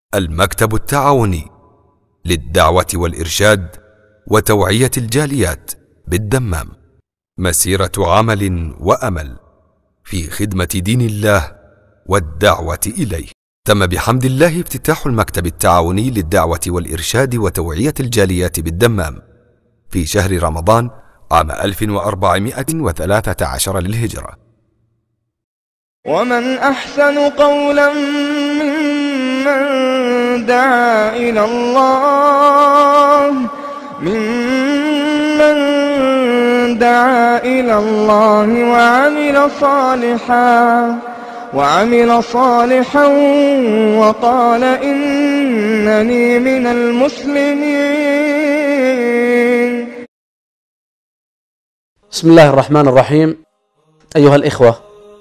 المكتب التعاوني للدعوة والإرشاد وتوعية الجاليات بالدمام، مسيرة عمل وأمل في خدمة دين الله والدعوة إليه. تم بحمد الله افتتاح المكتب التعاوني للدعوة والإرشاد وتوعية الجاليات بالدمام في شهر رمضان عام 1413 للهجرة. ومن أحسن قولا ممن دعا إلى الله وعمل صالحا وقال إنني من المسلمين. بسم الله الرحمن الرحيم. أيها الإخوة،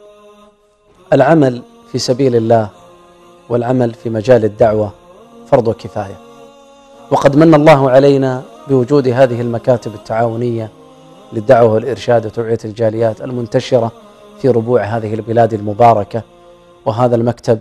العمل في سبيل الله والعمل في مجال الدعوة فرض كفاية، وقد من الله علينا بوجود هذه المكاتب التعاونية للدعوة والإرشاد وتوعية الجاليات المنتشرة في ربوع هذه البلاد المباركة. وهذا المكتب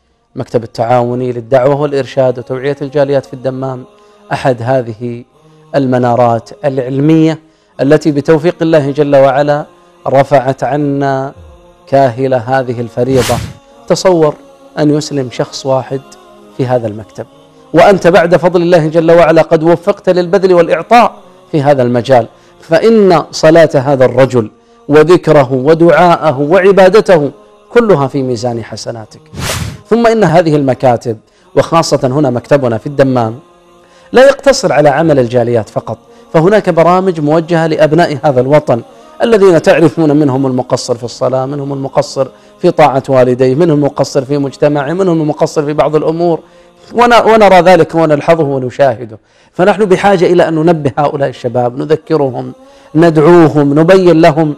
التعاوني للدعوة والإرشاد وتوعية الجاليات في الدمام أحد هذه المنارات العلمية التي بتوفيق الله جل وعلا رفعت عنا كاهل هذه الفريضة. تصور أن يسلم شخص واحد في هذا المكتب، وأنت بعد فضل الله جل وعلا قد وفقت للبذل والإعطاء في هذا المجال، فإن صلاة هذا الرجل وذكره ودعاءه وعبادته كلها في ميزان حسناتك. ثم إن هذه المكاتب، وخاصة هنا مكتبنا في الدمام، لا يقتصر على عمل الجاليات فقط، فهناك برامج موجهة لأبناء هذا الوطن الذين تعرفون منهم المقصر في الصلاة، منهم المقصر في طاعة والديه، منهم المقصر في مجتمعه، منهم المقصر في بعض الأمور، ونرى ذلك ونلحظه ونشاهده. فنحن بحاجة إلى أن ننبه هؤلاء الشباب، نذكرهم، ندعوهم، نبين لهم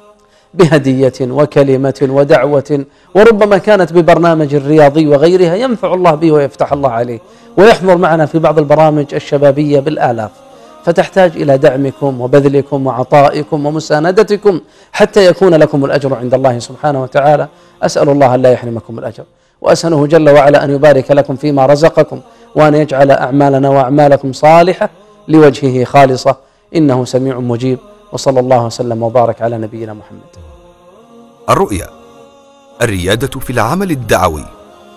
بهدية وكلمة ودعوة، وربما كانت ببرنامج رياضي وغيرها ينفع الله به ويفتح الله عليه، ويحضر معنا في بعض البرامج الشبابية بالآلاف. فتحتاج إلى دعمكم وبذلكم وعطائكم ومساندتكم حتى يكون لكم الأجر عند الله سبحانه وتعالى. أسأل الله أن لا يحرمكم الأجر، وأسأله جل وعلا أن يبارك لكم فيما رزقكم، وأن يجعل أعمالنا وأعمالكم صالحة لوجهه خالصة، إنه سميع مجيب. وصلى الله وسلم وبارك على نبينا محمد. الرؤية، الريادة في العمل الدعوي.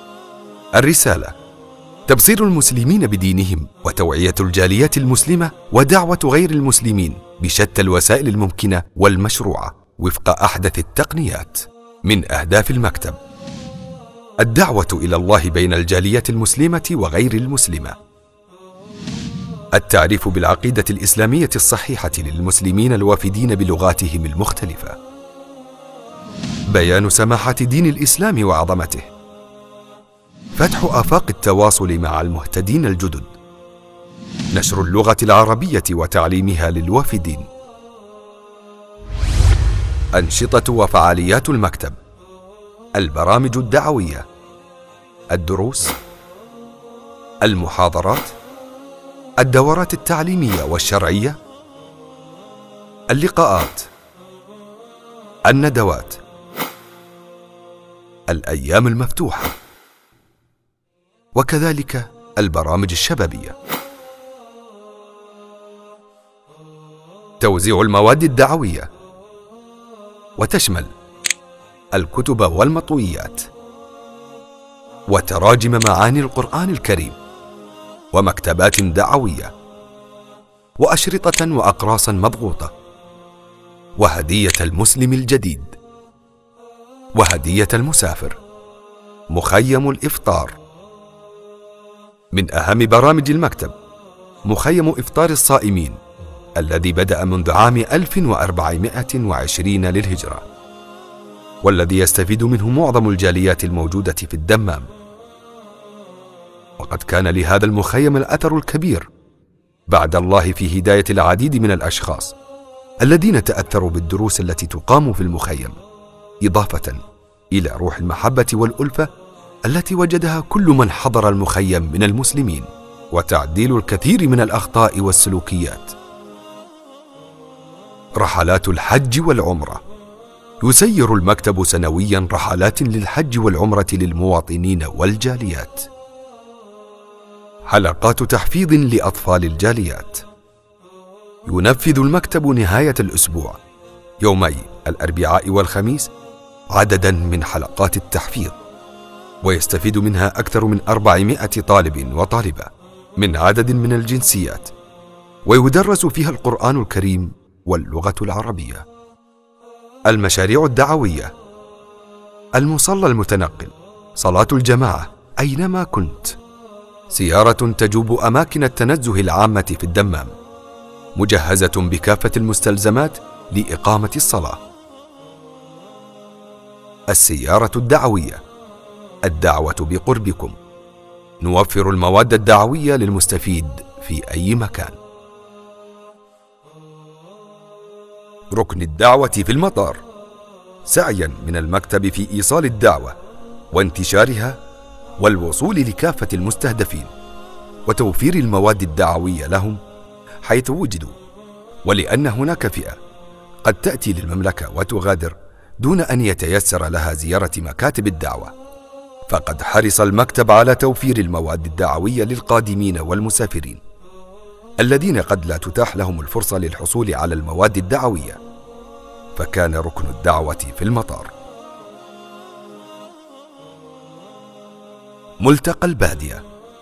الرسالة، تبصير المسلمين بدينهم وتوعية الجاليات المسلمة ودعوة غير المسلمين بشتى الوسائل الممكنة والمشروعة وفق أحدث التقنيات. من أهداف المكتب: الدعوة إلى الله بين الجاليات المسلمة وغير المسلمة، التعريف بالعقيدة الإسلامية الصحيحة للمسلمين الوافدين بلغاتهم المختلفة، بيان سماحة دين الإسلام وعظمته، فتح آفاق التواصل مع المهتدين الجدد، نشر اللغة العربية وتعليمها للوافدين. أنشطة وفعاليات المكتب: البرامج الدعوية، الدروس، المحاضرات، الدورات التعليمية والشرعية، اللقاءات، الندوات، الأيام المفتوحة، وكذلك البرامج الشبابية. توزيع المواد الدعوية، وتشمل الكتب والمطويات وتراجم معاني القرآن الكريم ومكتبات دعوية وأشرطة وأقراصا مضغوطة وهدية المسلم الجديد وهدية المسافر، مخيم الإفطار. من أهم برامج المكتب مخيم إفطار الصائمين الذي بدأ منذ عام 1420 للهجرة، والذي يستفيد منه معظم الجاليات الموجودة في الدمام. وقد كان لهذا المخيم الأثر الكبير بعد الله في هداية العديد من الأشخاص الذين تأثروا بالدروس التي تقام في المخيم، إضافة إلى روح المحبة والألفة التي وجدها كل من حضر المخيم من المسلمين، وتعديل الكثير من الأخطاء والسلوكيات. رحلات الحج والعمرة: يسير المكتب سنويا رحلات للحج والعمرة للمواطنين والجاليات. حلقات تحفيظ لأطفال الجاليات. ينفذ المكتب نهاية الأسبوع يومي الأربعاء والخميس عددا من حلقات التحفيظ، ويستفيد منها أكثر من 400 طالب وطالبة من عدد من الجنسيات، ويدرس فيها القرآن الكريم واللغة العربية. المشاريع الدعوية: المصلى المتنقل، صلاة الجماعة أينما كنت، سيارة تجوب أماكن التنزه العامة في الدمام، مجهزة بكافة المستلزمات لإقامة الصلاة. السيارة الدعوية: الدعوة بقربكم، نوفر المواد الدعوية للمستفيد في أي مكان. ركن الدعوة في المطار: سعيا من المكتب في إيصال الدعوة وانتشارها والوصول لكافة المستهدفين، وتوفير المواد الدعوية لهم حيث وجدوا، ولأن هناك فئة قد تأتي للمملكة وتغادر دون أن يتيسر لها زيارة مكاتب الدعوة، فقد حرص المكتب على توفير المواد الدعوية للقادمين والمسافرين الذين قد لا تتاح لهم الفرصة للحصول على المواد الدعوية، فكان ركن الدعوة في المطار. ملتقى البادية: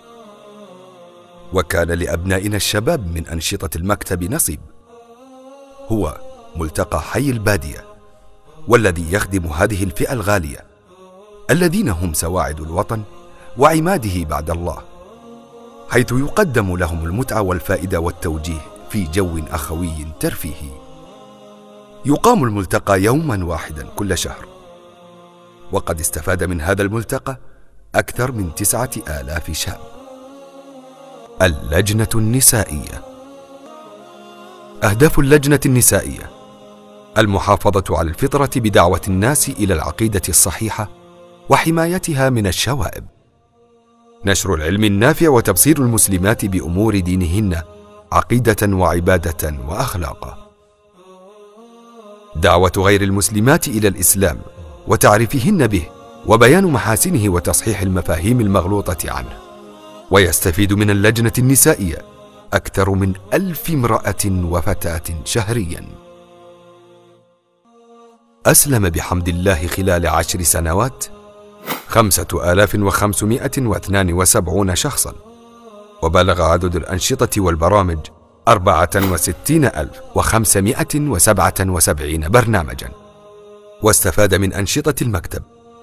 وكان لأبنائنا الشباب من أنشطة المكتب نصيب، هو ملتقى حي البادية، والذي يخدم هذه الفئة الغالية الذين هم سواعد الوطن وعماده بعد الله، حيث يقدم لهم المتعة والفائدة والتوجيه في جو أخوي ترفيهي. يقام الملتقى يوما واحدا كل شهر، وقد استفاد من هذا الملتقى أكثر من 9000 شاب. اللجنة النسائية: أهداف اللجنة النسائية: المحافظة على الفطرة بدعوة الناس إلى العقيدة الصحيحة وحمايتها من الشوائب، نشر العلم النافع وتبصير المسلمات بأمور دينهن عقيدة وعبادة وأخلاقا، دعوة غير المسلمات إلى الإسلام وتعريفهن به وبيان محاسنه وتصحيح المفاهيم المغلوطة عنه. ويستفيد من اللجنة النسائية أكثر من 1000 امرأة وفتاة شهريا. أسلم بحمد الله خلال 10 سنوات 5572 شخصا، وبلغ عدد الأنشطة والبرامج 64577 برنامجا. واستفاد من أنشطة المكتب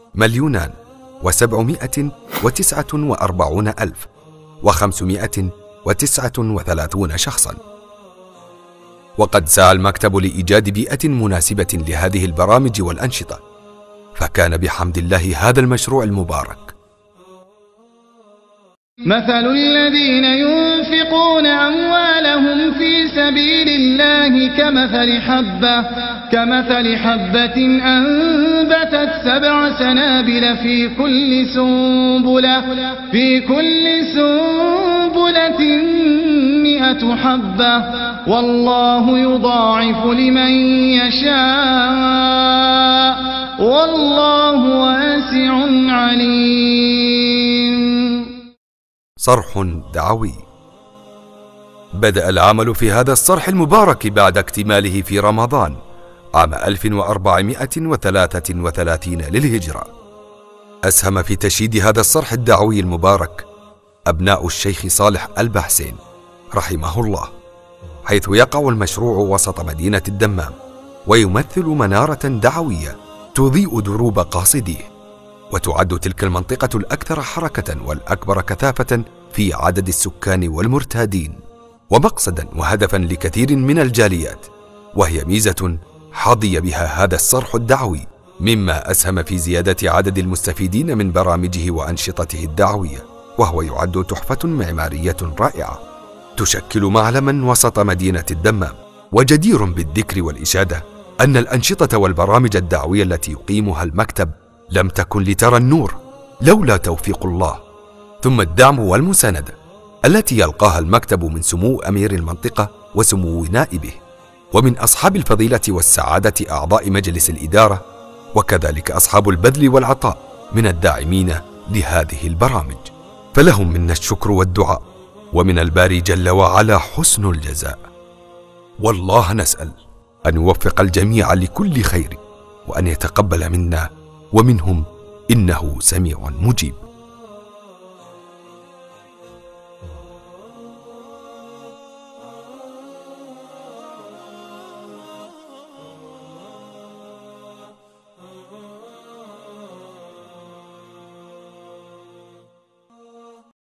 1,749,539 شخصا. وقد سعى المكتب لإيجاد بيئة مناسبة لهذه البرامج والأنشطة، فكان بحمد الله هذا المشروع المبارك. مثل الذين ينفقون أموالهم في سبيل الله كمثل حبة أنبتت 7 سنابل في كل سنبلة 100 حبة، والله يضاعف لمن يشاء، والله واسع عليم. صرح دعوي: بدأ العمل في هذا الصرح المبارك بعد اكتماله في رمضان عام 1433 للهجرة. أسهم في تشييد هذا الصرح الدعوي المبارك أبناء الشيخ صالح البحسين رحمه الله، حيث يقع المشروع وسط مدينة الدمام، ويمثل منارة دعوية تضيء دروب قاصديه، وتعد تلك المنطقة الأكثر حركة والأكبر كثافة في عدد السكان والمرتادين، ومقصدا وهدفا لكثير من الجاليات، وهي ميزة حظي بها هذا الصرح الدعوي، مما أسهم في زيادة عدد المستفيدين من برامجه وأنشطته الدعوية، وهو يعد تحفة معمارية رائعة تشكل معلما وسط مدينة الدمام. وجدير بالذكر والإشادة أن الأنشطة والبرامج الدعوية التي يقيمها المكتب لم تكن لترى النور لولا توفيق الله، ثم الدعم والمساندة التي يلقاها المكتب من سمو أمير المنطقة وسمو نائبه، ومن أصحاب الفضيلة والسعادة أعضاء مجلس الإدارة، وكذلك أصحاب البذل والعطاء من الداعمين لهذه البرامج، فلهم منا الشكر والدعاء ومن الباري جل وعلا حسن الجزاء. والله نسأل أن يوفق الجميع لكل خير، وأن يتقبل منا ومنهم، إنه سميع مجيب.